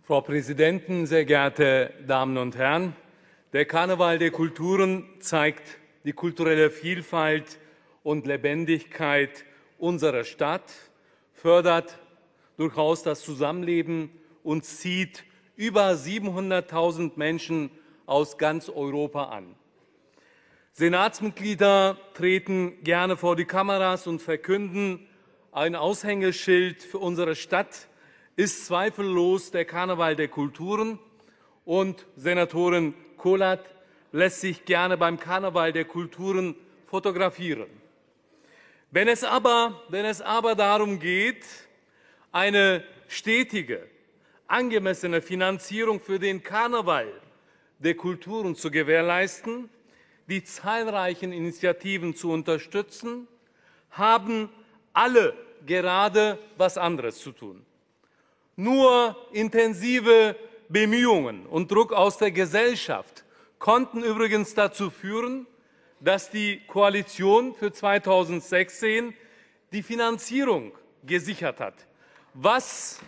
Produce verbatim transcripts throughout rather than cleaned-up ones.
Frau Präsidentin, sehr geehrte Damen und Herren! Der Karneval der Kulturen zeigt die kulturelle Vielfalt und Lebendigkeit unserer Stadt, fördert durchaus das Zusammenleben und zieht über siebenhunderttausend Menschen aus ganz Europa an. Senatsmitglieder treten gerne vor die Kameras und verkünden, ein Aushängeschild für unsere Stadt ist zweifellos der Karneval der Kulturen, und Senatorin Kolat lässt sich gerne beim Karneval der Kulturen fotografieren. Wenn es aber, wenn es aber darum geht, eine stetige, angemessene Finanzierung für den Karneval der Kulturen zu gewährleisten, die zahlreichen Initiativen zu unterstützen, haben alle gerade was anderes zu tun. Nur intensive Bemühungen und Druck aus der Gesellschaft konnten übrigens dazu führen, dass die Koalition für zweitausendsechzehn die Finanzierung gesichert hat. Was,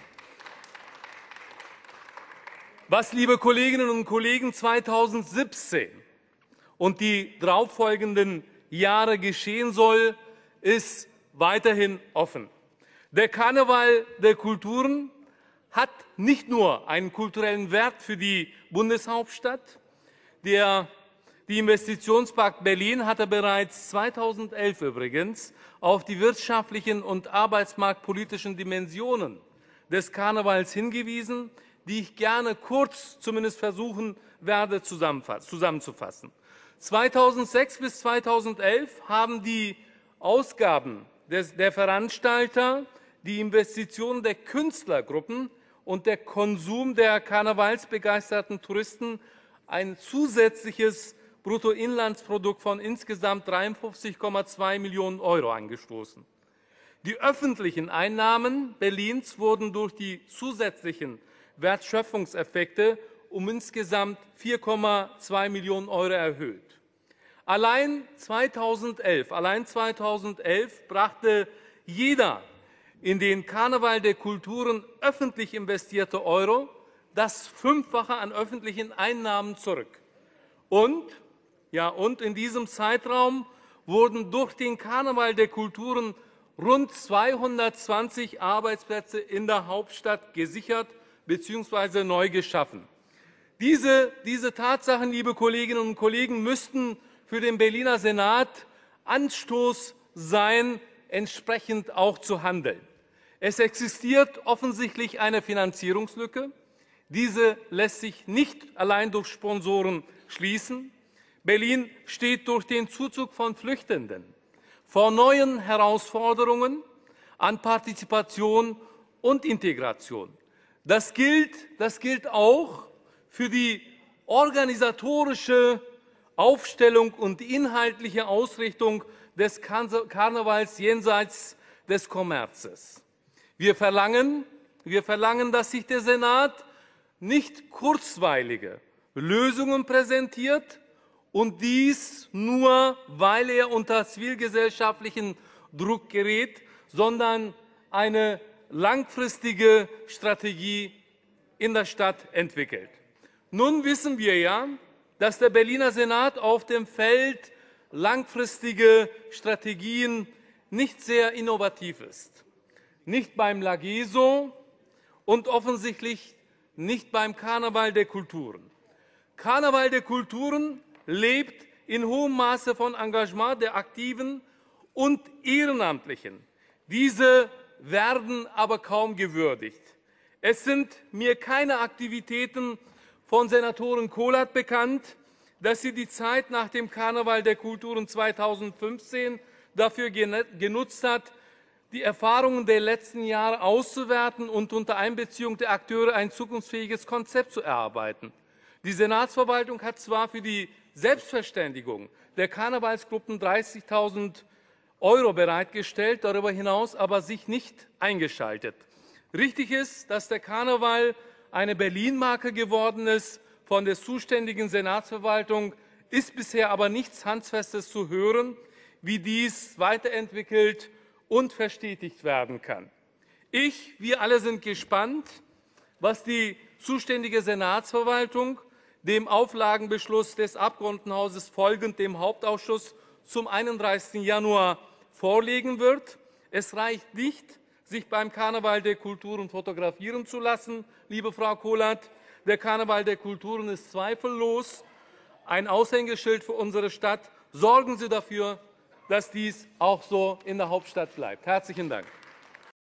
was, liebe Kolleginnen und Kollegen, zweitausendsiebzehn und die darauffolgenden Jahre geschehen soll, ist weiterhin offen. Der Karneval der Kulturen hat nicht nur einen kulturellen Wert für die Bundeshauptstadt. Der, die Investitionspakt Berlin hatte bereits zweitausendelf übrigens auf die wirtschaftlichen und arbeitsmarktpolitischen Dimensionen des Karnevals hingewiesen, die ich gerne kurz zumindest versuchen werde zusammenzufassen. zweitausendsechs bis zweitausendelf haben die Ausgaben des, der Veranstalter, die Investitionen der Künstlergruppen und der Konsum der karnevalsbegeisterten Touristen ein zusätzliches Bruttoinlandsprodukt von insgesamt dreiundfünfzig Komma zwei Millionen Euro angestoßen. Die öffentlichen Einnahmen Berlins wurden durch die zusätzlichen Wertschöpfungseffekte um insgesamt vier Komma zwei Millionen Euro erhöht. Allein zweitausendelf, allein zweitausendelf brachte jeder in den Karneval der Kulturen öffentlich investierte Euro das Fünffache an öffentlichen Einnahmen zurück. Und, ja, und in diesem Zeitraum wurden durch den Karneval der Kulturen rund zweihundertzwanzig Arbeitsplätze in der Hauptstadt gesichert bzw. neu geschaffen. Diese, diese Tatsachen, liebe Kolleginnen und Kollegen, müssten für den Berliner Senat Anstoß sein, entsprechend auch zu handeln. Es existiert offensichtlich eine Finanzierungslücke. Diese lässt sich nicht allein durch Sponsoren schließen. Berlin steht durch den Zuzug von Flüchtenden vor neuen Herausforderungen an Partizipation und Integration. Das gilt, das gilt auch für die organisatorische Aufstellung und die inhaltliche Ausrichtung des Karnevals jenseits des Kommerzes. Wir verlangen, wir verlangen, dass sich der Senat nicht kurzweilige Lösungen präsentiert und dies nur, weil er unter zivilgesellschaftlichen Druck gerät, sondern eine langfristige Strategie in der Stadt entwickelt. Nun wissen wir ja, dass der Berliner Senat auf dem Feld langfristige Strategien nicht sehr innovativ ist. Nicht beim Lageso und offensichtlich nicht beim Karneval der Kulturen. Karneval der Kulturen lebt in hohem Maße von Engagement der Aktiven und Ehrenamtlichen. Diese werden aber kaum gewürdigt. Es sind mir keine Aktivitäten von Senatorin Kolat bekannt, dass sie die Zeit nach dem Karneval der Kulturen zweitausendfünfzehn dafür genutzt hat, die Erfahrungen der letzten Jahre auszuwerten und unter Einbeziehung der Akteure ein zukunftsfähiges Konzept zu erarbeiten. Die Senatsverwaltung hat zwar für die Selbstverständigung der Karnevalsgruppen dreißigtausend Euro bereitgestellt, darüber hinaus aber sich nicht eingeschaltet. Richtig ist, dass der Karneval eine Berlin-Marke geworden ist. Von der zuständigen Senatsverwaltung ist bisher aber nichts Handfestes zu hören, wie dies weiterentwickelt und verstetigt werden kann. Ich, wir alle sind gespannt, was die zuständige Senatsverwaltung dem Auflagenbeschluss des Abgeordnetenhauses folgend dem Hauptausschuss zum einunddreißigsten Januar vorlegen wird. Es reicht nicht, sich beim Karneval der Kulturen fotografieren zu lassen, liebe Frau Kohlert. Der Karneval der Kulturen ist zweifellos ein Aushängeschild für unsere Stadt. Sorgen Sie dafür, dass dies auch so in der Hauptstadt bleibt. Herzlichen Dank.